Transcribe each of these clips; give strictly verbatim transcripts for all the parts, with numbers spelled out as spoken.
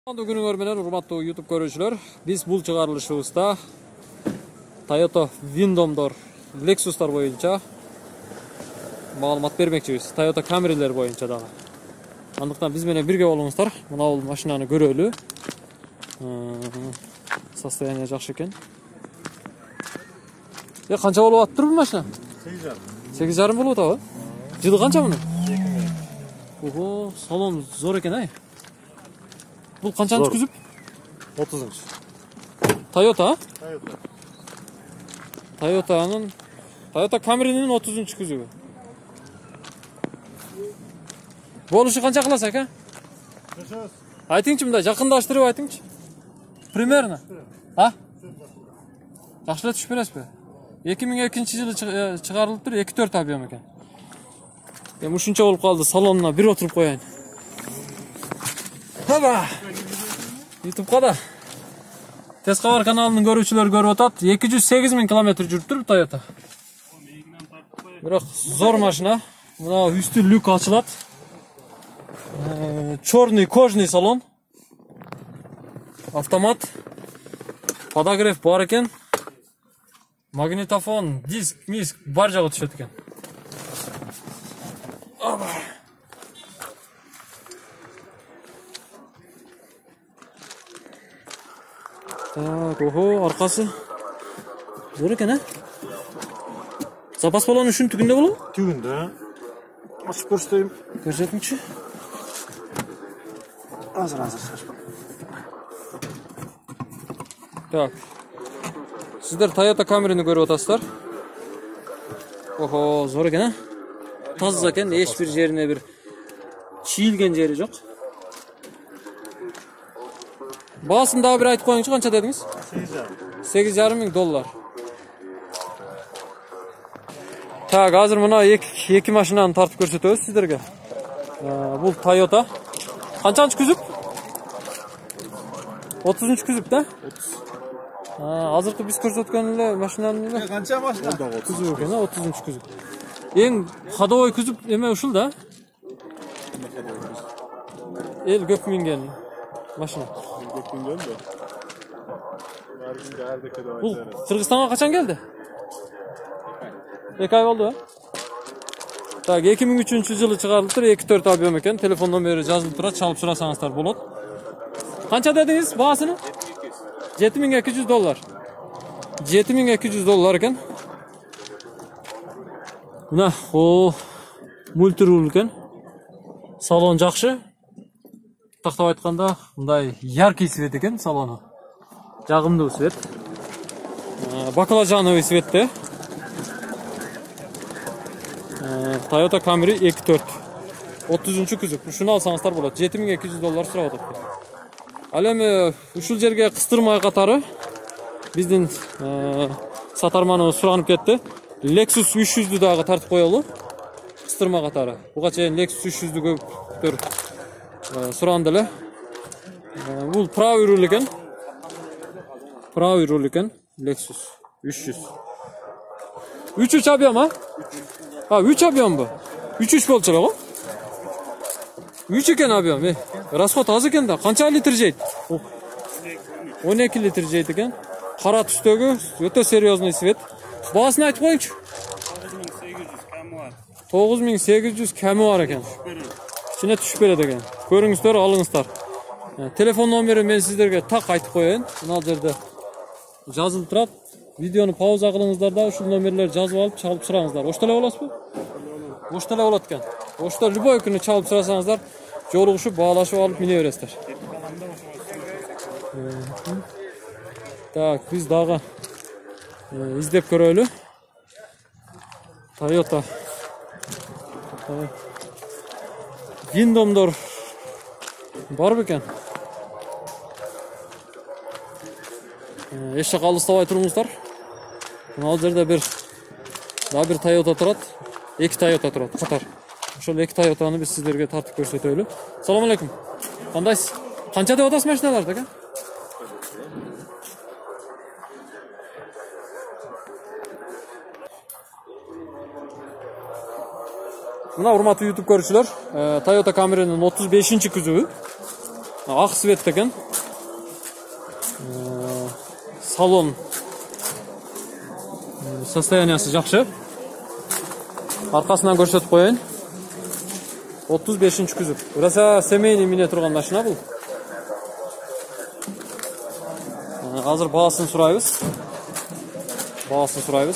Күнүңөр менен урматтуу YouTube көрүүчүлөр, биз бул чыгарылышыбызда Toyota Wind'omдор, Lexus'тар боюнча маалымат бермекчибиз. Toyota Camry'лер боюнча дагы. Андыктан биз менен бирге болуңуздар. Мына бул машинаны көрөлү. Состояние жакшы экен. Э, канча болуп атыптыр бул машина? сегиз жарым. сегиз жарым болуп атабы? Жылы канча мунун? Ого, салон зор экен ай. Бұл қаншанчы күзіп? отузунчу. Toyota? Toyota. Toyota'nын Toyota Camry'nin отузунчу күзүбү. Болушу канча кыласыз ака? Айтыңчы мындай жакындаштырып айтыңчы. Примерно. А? Жакшы эле түшүп бересизби? эки миң экинчи жылы чыгарылыптыр, эки төрт объем экен. Эми ушунча болуп калды, салонуна бир отуруп коеюн. Таба! YouTube'га да Тез кабар каналынын көрүүчүлөрү көрүп атат. эки жүз сегиз миң километр жүрүптүр Toyota. Бирок зор машина. Мына үстү люк ачылат. Чорный кожный салон. Автомат. Подогрев бар экен. Магнитофон, диск, миск бар жагы түшөт экен. Так, ого, аркасы зор экен, а? Запас баллону ушунун түгүндө болобу? Түгүндө. Ачып көрсөтөйүн. Көрсөтүңчү. Азыр азыр шашпа. Так. Сиздер Toyota Camry'ни көрүп атасыздар. Ого, зор экен, а? Таза экен, эч бир жерине бир чийилген жери жок. Баасын дагы бир айтып коюңчу, канча дедиңиз? сегиз жарым. сегиз жарым миң доллар. Так, азыр мына эки эки машинаны тартып көрсөтөбүз сиздерге. Бул Toyota. Канчанчы күзүп? отузунчу күзүп да? отуз. Азыркы биз көрсөткөн эле машинанын эле Канча машина? күзүп экен, отузунчу күзүп. Эң ходовой күзүп эме ушул да? Эл көп минген машина. Бул Кыргызстанга качан келди? эки ай болду, э? Так, эки миң үчүнчү жылы чыгарылыптыр, эки төрт объем экен. Телефон номери жазылып турат, чалып сурасаңыздар болот. Канча дедиңиз баасыны? жети миң эки жүз доллар. жети миң эки жүз доллар экен. Мына, о, мультирул экен. Салон жакшы. Тактап айтканда, мындай яркий свет экен салону. Жагымдуу свет. Баклажановый светте. Toyota Camry эки төрт. отузунчу күзүп. Ушуну алсаңыздар болот. жети миң эки жүз доллар сурап атат. Ал эми ушул жерге кыстырмай катары биздин сатарманыбыз суранып кетти. Lexus үч жүздү дагы тартып коелу. Кыстырма катары. Буга чейин Lexus үч жүздү көптөр суранды эле. Бул правый руль экен. Правый руль экен. Lexus үч жүз. үч үч объем, а? А, үч объем бу. үч үч болчу эле го? үч экен объем, э. Расход аз экен да. Канча литр жейт? он эки литр жейт экен. Кара түстөгү өтө серьезный свет. Баасын айтып коюңчу. тогуз миң сегиз жүз кеми бар экен. İçine түшүп берет экен. Көрүңүздөр, алыңыздар. Телефон номери мен сиздерге так айтып коеюн. Мына жерде жазылып турат. Видеону пауза кылыңыздар да ушул номерлерди жазып алып, чалып сураңыздар. Ошто эле болосузбу? Ошто эле болот экен. Ошто любой күнү чалып сурасаңыздар, жолугушуп, баалашып алып мине бересиздер. Так, биз дагы издеп көрөлү. Toyota Wind'omдор бар бекен. Эч жака алыстабай туруңуздар. Ал жерде бир дагы бир Toyota турат. эки Toyota турат катар. Ошол эки Toyotаны биз сиздерге тартып көрсөтөлү. Салам алейкум. Кандайсыз? Канча деп атасыз машиналарды, ака? Мына урматтуу YouTube көрүүчүлөр, Toyota Camry'nin отуз бешинчи күзүбү. Ак свет экен. Салон состояниясы жакшы. Аркасынан көрсөтүп коеюн. отуз бешинчи күзүп. Ыраса семейный мине турган машина бул. Азыр баасын сурайбыз. Баасын сурайбыз.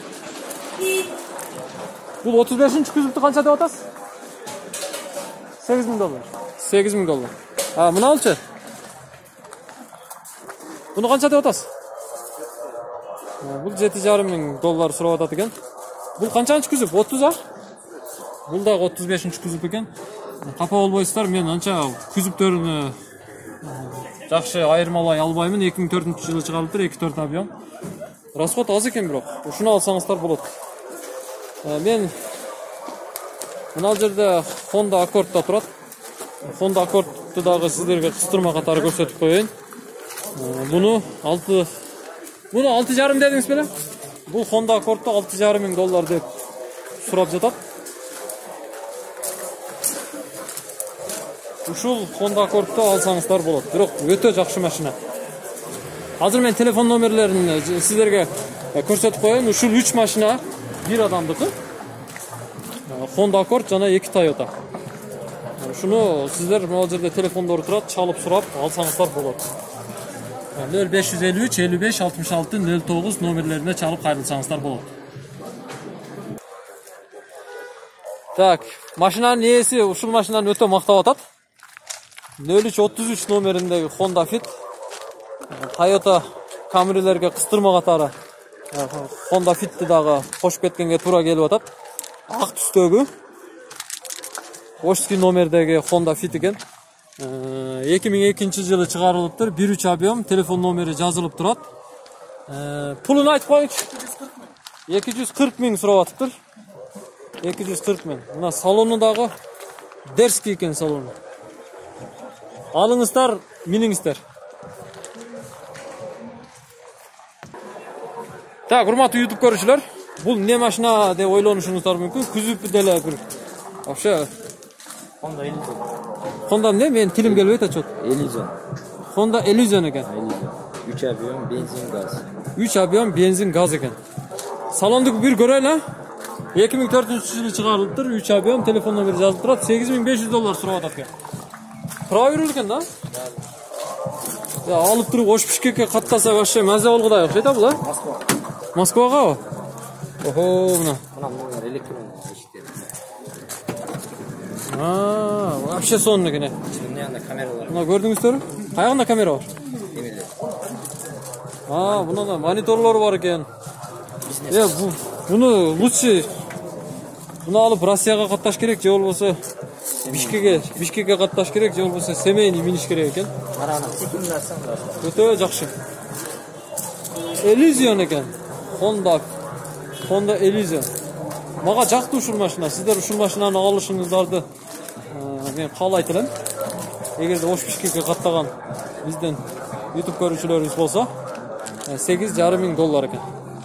Бул отуз бешинчи күзүптү канча деп атасыз? сегиз миң доллар. сегиз миң доллар. А, мына алчы? Буну канча деп атасыз? Бул жети жарым миң доллар сурап атат экен. Бул канчанчы күзүп? отуз а? Бул дагы отуз бешинчи күзүп экен. Капа болбойсуздар, мен анча күзүптөрүнү жакшы айырмалай албаймын. эки миң төртүнчү жылы чыгарылыптыр, эки төрт объем. Расход аз экен бирок. Ушуну алсаңыздар болот. Мен мына жерде Honda Accord'да турат. Honda Accord'ду дагы сиздерге кыстырма катары көрсөтүп коеюн. Буну алты Буну алты жарым дедиңиз беле? Бул Honda Accord'ду алты жарым миң доллар деп сурап жатат. Ушул Honda Accord'ду алсаңыздар болот. Бирок өтө жакшы машина. Азыр мен телефон номерлерин сиздерге көрсөтүп коеюн. Ушул үч машина бир адамдыкы. Honda Accord жана эки Toyota. Ушуну сиздер могу жерде телефондору турат, чалып сурап алсаңыздар болот. нөл беш жүз элүү үч элүү беш алтымыш алты нөл тогуз номерлерине чалып кайрылсаңыздар болот. Так, машинанын ээси ушул машинаны өтө мактап атат. нөл үч отуз үч номериндеги Honda Fit. Toyota Camry'лерге кыстырма катары Honda Fit'ти дагы кошуп кеткенге туура келип атат. Ак түстөгү Ошский номердеги Honda Fit экен. эки миң экинчи жылы чыгарылыптыр. бир үч объем, телефон номери жазылып турат. Пулун айтып коюңчу. эки жүз кырк миң сурап атыптыр. эки жүз кырк миң. Мына салону дагы дерский экен салону. Алыңыздар, миниңиздер. Так, урматтуу YouTube көрүүчүлөр, бул эмне машина деп ойлонушуңуздар мүмкүн. Күзүп деле бир вообще Honda Elysion. Honda эмне? Мен тилим келбейт ачот. Elysion. Honda Elysion экен. Elysion. үч объем бензин газ. үч объем бензин газ экен. Салондук бир көрөлү. эки миң төртүнчү жылы чыгарылыптыр. үч объем, телефон номери жазылып турат. сегиз миң беш жүз доллар сурап атат экен. Правильно экен да? Я алып туруп Ош Бишкекке каттаса вообще маза болгудай окшойт а бул, а? Москва. Москвага? Охо, мына. Мына мына электронный эшиктер. А, вообще сонун экен. Мына анда камералар. Мына көрдүңүздөрбү? Каягында камера бар? Эмелер. А, мына мониторлору бар экен. Э, бу буну лучше буну алып Россияга катташ керек, же болбосо Бишкекке, Бишкекке катташ керек, же болбосо семейный миниш керек экен. Марана секундасың да. Өтө жакшы. Elysion экен. Honda Honda Elysion. Мага жакты ушул машина. Сиздер ушул машинаны алышыңыздарды мен каалайт элем. Эгерде Ош Бишкекке каттаган бизден YouTube көрүүчүлөрүбүз болсо, сегиз жарым миң доллар экен.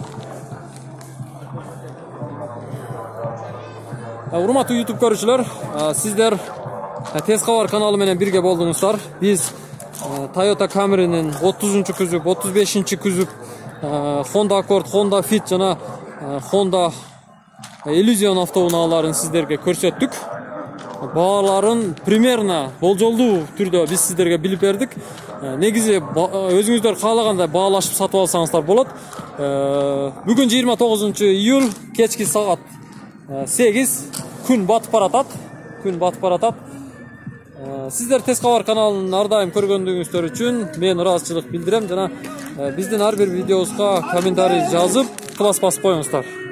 Урматтуу YouTube көрүүчүлөр, сиздер Тез кабар каналы менен бирге болдуңуздар. Биз Toyota Camry'nin отузунчу күзүп, отуз бешинчи күзүп, Honda Accord, Honda Fit жана Honda Elysion автоунааларын сиздерге көрсөттүк. Бааларын примерно болжолдуу түрдө биз сиздерге билип бердик. Негизи өзүңүздөр каалагандай баалашып сатып алсаңыздар болот. Бүгүн жыйырма тогузунчу июль кечки саат сегиз, күн батып баратат. Күн батып баратат. Сиздер Тез кабар каналын ар дайым көргөндүгүңүздөр үчүн мен ыраазычылык билдирем жана биздин ар бир видеобузга комментарий жазып, класс басып коюңуздар.